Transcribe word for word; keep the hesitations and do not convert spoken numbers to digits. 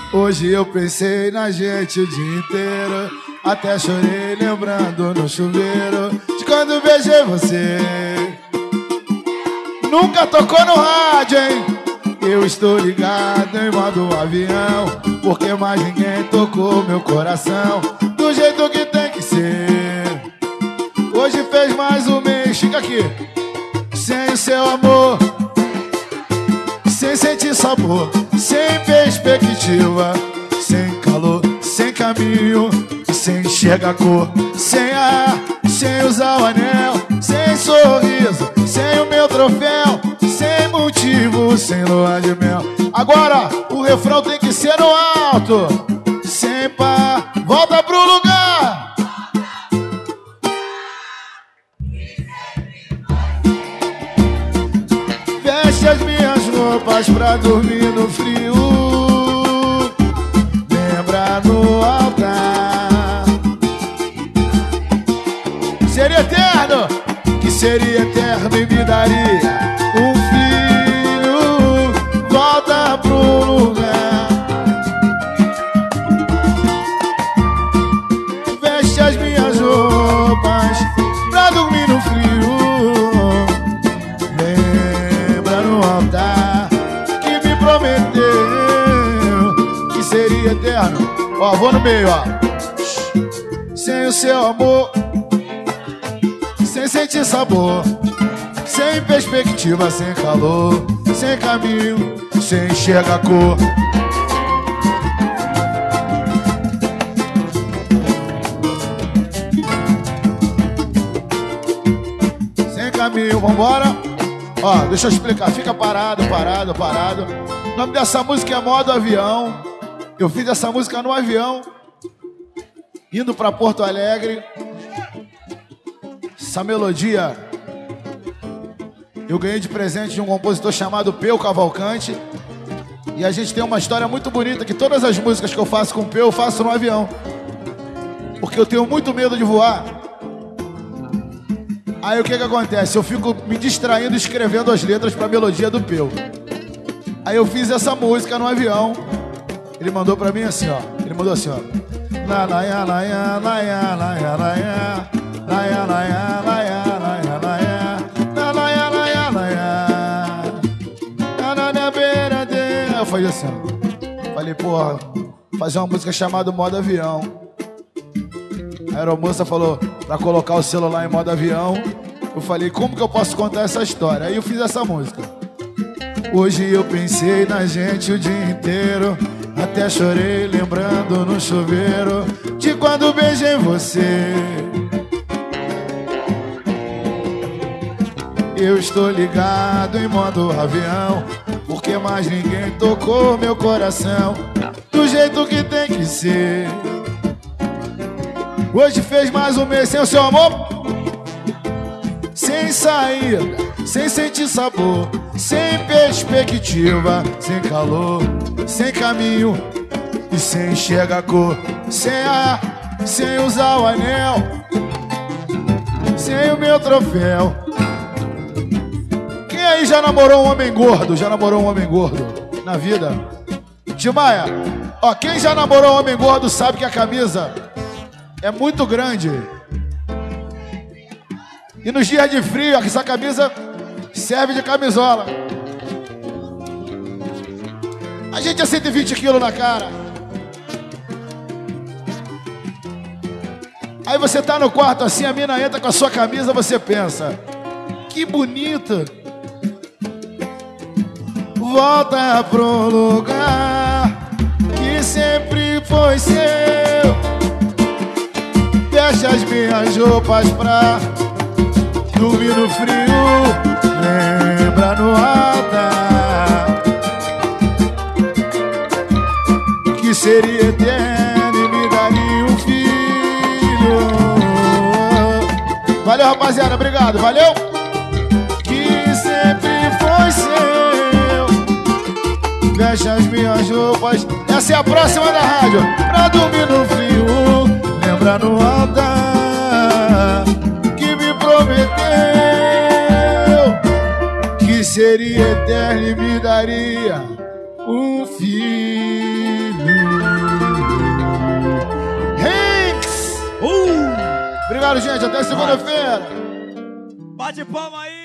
Hoje eu pensei na gente o dia inteiro, até chorei lembrando no chuveiro de quando beijei você. Nunca tocou no rádio, hein? Eu estou ligado em modo avião, porque mais ninguém tocou meu coração do jeito que tem que ser. Hoje fez mais um mês, fica aqui, sem o seu amor, sem sentir sabor, sem perspectiva, sem calor, sem caminho, sem enxergar cor, sem ar, sem usar o anel, sem sorriso, sem o meu troféu, sem motivo, sem lua de mel. Agora o refrão tem que ser no alto, sem par, volta pro lugar. Veste as minhas roupas pra dormir no frio, lembra no altar. Seria eterno, que seria eterno e me daria um filho. Volta pro lugar. Veste as minhas roupas pra dormir no frio, lembra no altar que me prometeu que seria eterno. Ó, vou no meio, ó. Sem o seu amor, sem sentir sabor, sem perspectiva, sem calor, sem caminho, sem enxergar cor. Sem caminho, vambora. Ó, deixa eu explicar, fica parado, parado, parado. O nome dessa música é Modo Avião. Eu fiz essa música no avião, indo pra Porto Alegre. Essa melodia eu ganhei de presente de um compositor chamado Peu Cavalcante. E a gente tem uma história muito bonita, que todas as músicas que eu faço com o Peu eu faço no avião, porque eu tenho muito medo de voar. Aí o que que acontece? Eu fico me distraindo escrevendo as letras pra melodia do Peu. Aí eu fiz essa música no avião. Ele mandou pra mim assim, ó. Ele mandou assim, ó. La la ya la ya la ya la ya la ya. La ya la ya la ya la ya la ya. La la ya la ya la ya. Na na na beira de. Eu falei assim, ó. Falei, porra, fazer uma música chamada Modo Avião. A aeromoça falou pra colocar o celular em modo avião. Eu falei, como que eu posso contar essa história? Aí eu fiz essa música. Hoje eu pensei na gente o dia inteiro, até chorei lembrando no chuveiro de quando beijei você. Eu estou ligado em modo avião, porque mais ninguém tocou meu coração do jeito que tem que ser. Hoje fez mais um mês sem o seu amor, sem saída, sem sentir sabor, sem perspectiva, sem calor, sem caminho e sem enxergar cor, sem ar, sem usar o anel, sem o meu troféu. Quem aí já namorou um homem gordo? Já namorou um homem gordo na vida? Timaya, ó, quem já namorou um homem gordo sabe que a camisa é muito grande. E nos dias de frio, essa camisa serve de camisola. A gente é cento e vinte quilos na cara. Aí você tá no quarto assim, a mina entra com a sua camisa, você pensa, que bonita. Volta pro lugar que sempre foi seu. Veste as minhas roupas pra dormir no frio, lembra no altar que seria eterno e me daria um filho. Valeu, rapaziada, obrigado, valeu. Que sempre foi seu. Veste as minhas roupas. Essa é a próxima da rádio. Pra dormir no frio, lembra no altar que me prometeu que seria eterno e me daria um filho. Obrigado, gente. Até segunda-feira. Bate palma aí.